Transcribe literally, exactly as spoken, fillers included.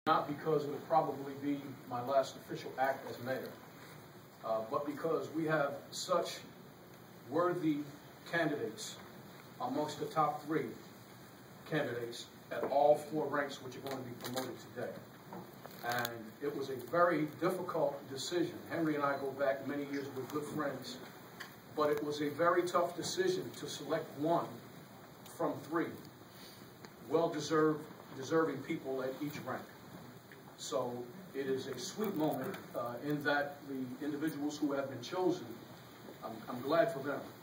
Not because it'll probably be my last official act as mayor, uh, but because we have such worthy candidates amongst the top three candidates at all four ranks which are going to be promoted today. And it was a very difficult decision. Henry and I go back many years, we're good friends, but it was a very tough decision to select one from three well-deserved, deserving people at each rank. So it is a sweet moment uh, in that the individuals who have been chosen, I'm, I'm glad for them.